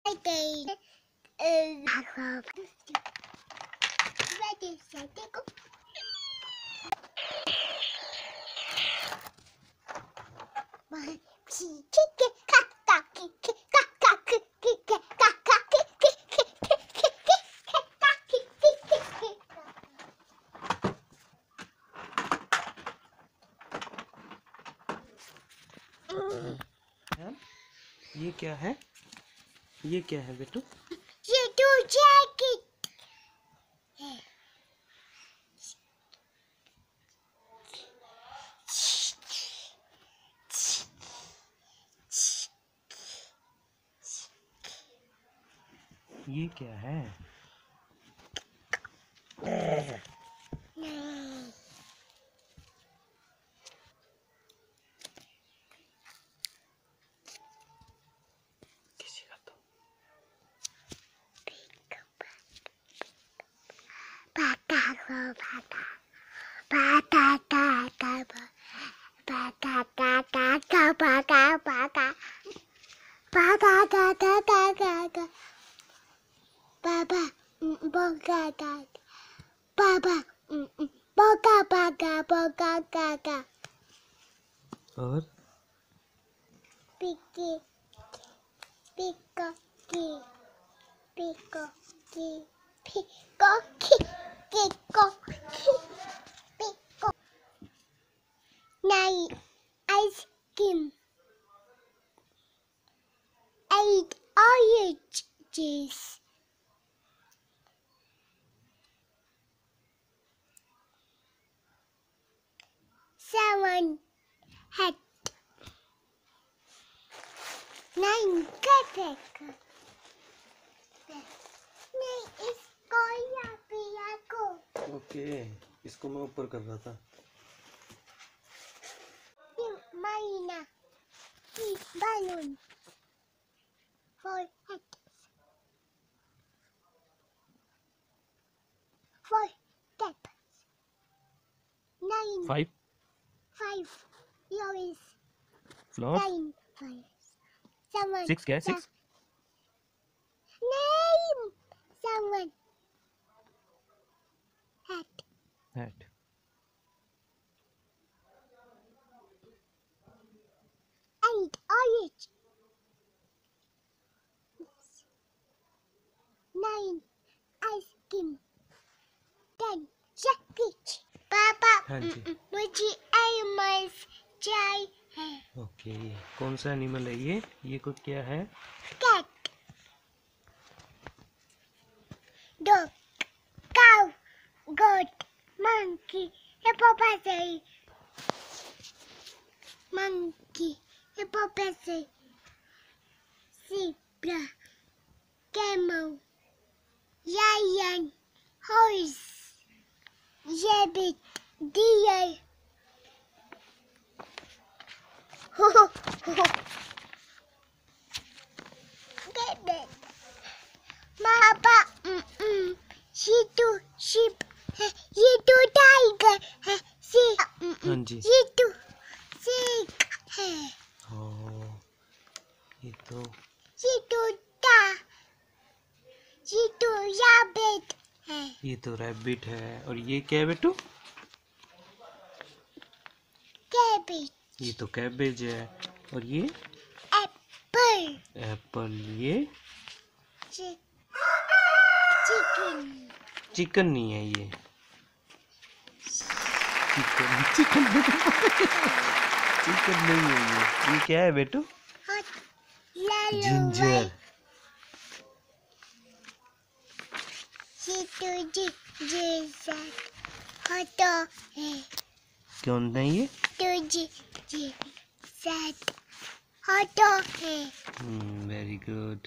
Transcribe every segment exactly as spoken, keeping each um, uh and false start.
ये क्या है? ये क्या है बेटू? ये तो जैकेट है। ये क्या है? किसी का तो Baba, boga gaga. Baba, boga baga boga gaga. और Picky, pico, ki, pico, ki, pico, ki, pico, ki, pico. Nine ice cream. Eight oranges. Seven hat. Nine cupcake. नहीं इसको या पिया को. ओके, इसको मैं ऊपर कर रहा था. Marina. Balloon. Four hats. Four taps. Nine. Five Five. Yours. flowers. Nine. Five. Seven. Six क्या है? Six. Nine. Seven. Hat. Hat. Eight orange. Nine ice cream. Ten chocolate. पापा हाँ जी. मुझे एनिमल्स चाहिए. ओके, कौन सा एनिमल है ये? ये को क्या है? Cat. Dog. Cow. Goat. Monkey. Hippopotamus. Monkey. Hippopotamus. Zebra. Camel. Lion. Horse. Rabbit. Deer. Papa, ये तो sheep है, ये तो tiger है, हाँ जी. ये तो snake है, हाँ, ये तो ये तो टा, ये तो rabbit है, ये तो रैबिट है. और ये क्या है बेटू? cabbage, ये तो कैबेज है. और ये apple, एप्पल. ये chicken, चिकन नहीं है. ये चिकन चिकन चिकन नहीं है. ये ये क्या है बेटू? जिंजर. ये तो जिंजर होता है, कौन है ये? तो जिंजर होता है. Very good.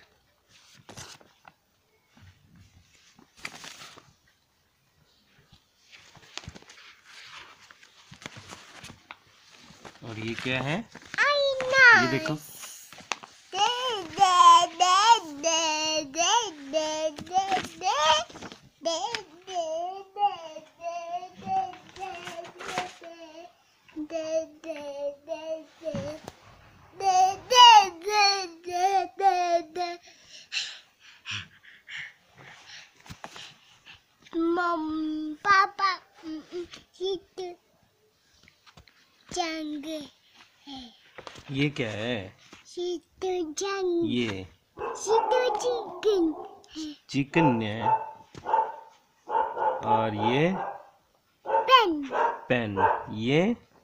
और ये क्या है? आईना. ये देखो. दे दे दे दे दे दे दे दे दे दे दे दे जंगल है। ये क्या है? सीटू जंग। ये सीटू चिकन है। चिकन है। और ये पेन। पेन। ये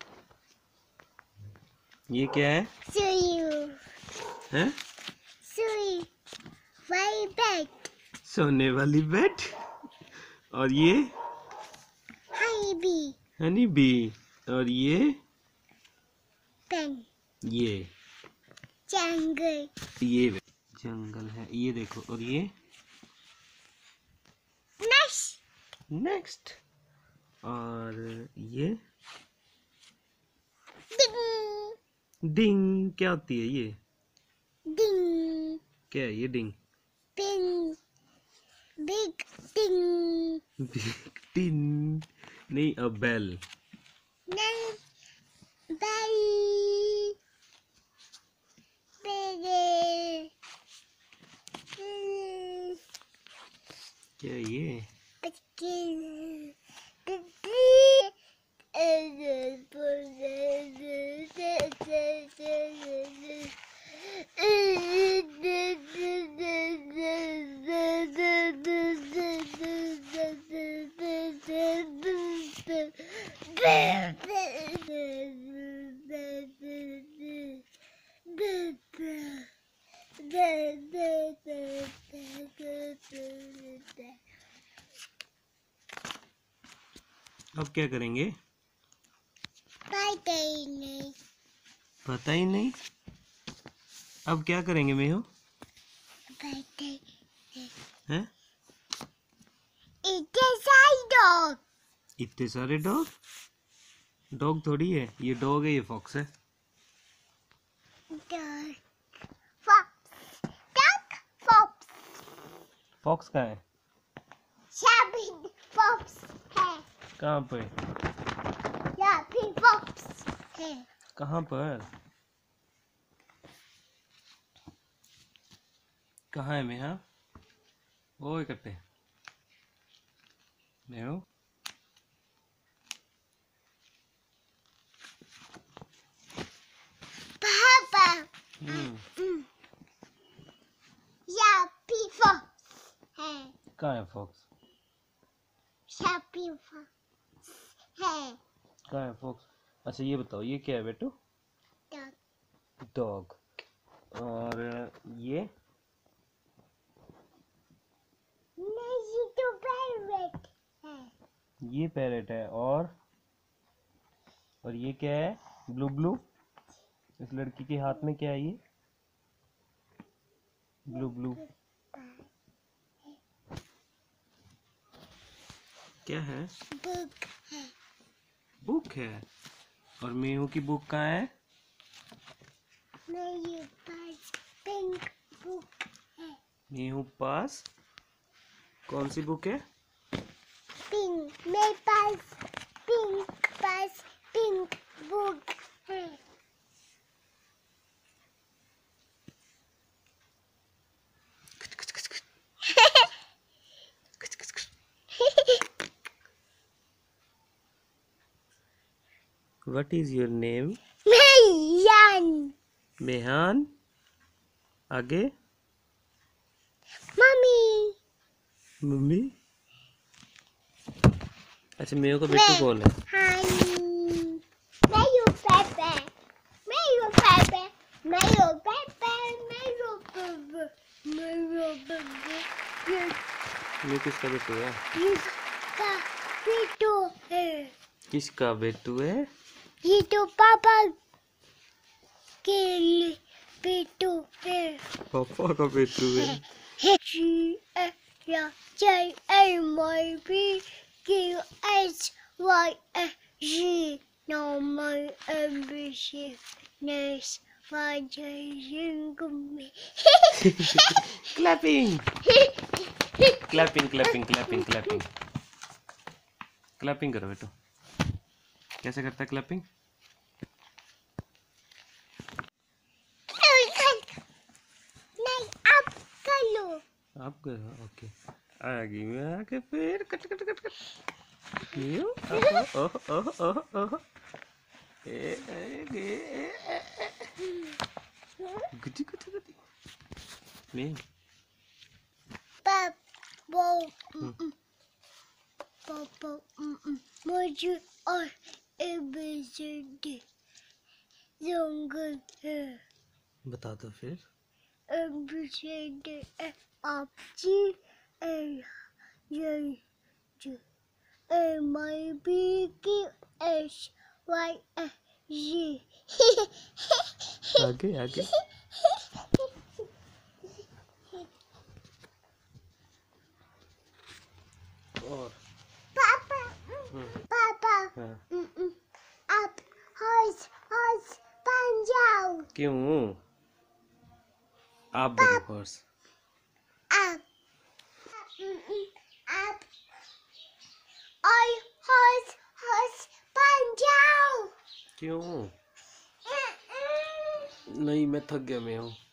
ये क्या है? सुई। हैं? सुई। वाई बेड। सोने वाली बेड। और ये हनी बी। Honey bee. और ये पेन। ये जंगल। ये जंगल है। ये देखो। और ये नेक्स्ट। नेक्स्ट। और ये डिंग। डिंग। क्या होती है ये? डिंग। क्या है ये डिंग? पिन। Big ding. Big tin. नहीं, अ बेल। नहीं। बेल। बेल। क्या है ये? अब क्या करेंगे? पता ही नहीं। पता ही नहीं। अब क्या करेंगे मेहो? पता ही नहीं। हैं? इतने सारे डॉग। इतने सारे डॉग? डॉग थोड़ी है ये। डॉग है, ये फॉक्स है। Dog. Fox. Dog. Fox. Fox कहाँ है? शाबिन फॉक्स है। कहाँ पे? शाबिन फॉक्स है। कहाँ पर? कहाँ है मेहा? वो इकट्ठे मेहो। पापा। हम्म। शाबिन फॉक्स है। कहाँ है फॉक्स? शाबिन फॉक्स है। कहाँ है फॉक्स? अच्छा ये बताओ, ये क्या है बेटू? डॉग। डॉग। और ये नहीं, तो पैरेट है। ये पैरेट है। और और ये क्या है? Blue blue. इस लड़की के हाथ में क्या है ये? ब्लू ब्लू क्या है? बुक है। बुक है। और मेहू की बुक कहाँ है? मेरे पास पिंक बुक है। मेहू पास कौन सी बुक है? पिंक। मेरे पास पिंक पास पिंक बुक है। What is your name? Mehan. Mehan. आगे? मम्मी। मम्मी। अच्छा मेहू का बिट्टू कौन है? हानी। मैं यू पेपे। मैं यू पेपे। मैं यू पेपे। मैं यू पेपे। मैं यू पेपे। ये किसका बिट्टू है? इसका बिट्टू है। किसका बिट्टू है? ये तो पापा के लिए बिट्टू है। पापा का बिट्टू है। G L J M I B Q H Y S G. Now my ambition is my me. Clapping. Clapping, clapping, clapping, clapping. Clapping करो बेटो। कैसे करता है क्लैपिंग? नहीं, आप कर लो। आप करो। ओके। आगे में आके फिर cut cut cut cut. New. ओह ओह ओह ओह। ए ए ए गुटी गुटी गुटी ले पापा पापा मुझे और एबीसीडी जंगल है। बता दो फिर। एबीसीडी आप जी ए ये जी एम आई बी की एस वाई जी। आगे आगे और पापा पापा हाँ। आप हॉर्स हॉर्स बन जाओ। क्यों आप बनो हॉर्स? आप आप और हॉर्स हॉर्स बन जाओ। क्यों? नहीं मैं थक गया मैं हूँ।